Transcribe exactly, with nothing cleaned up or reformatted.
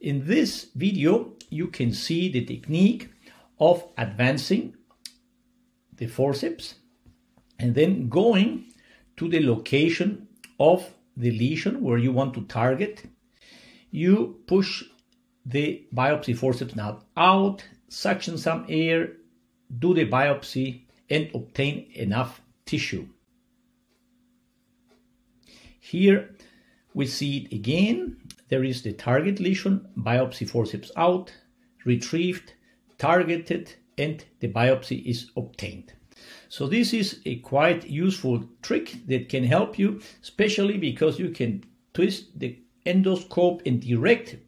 In this video, you can see the technique of advancing the forceps and then going to the location of the lesion where you want to target. You push the biopsy forceps now out, suction some air, do the biopsy, and obtain enough tissue. Here we see it again. There is the target lesion, biopsy forceps out, retrieved, targeted, and the biopsy is obtained. So this is a quite useful trick that can help you, especially because you can twist the endoscope and direct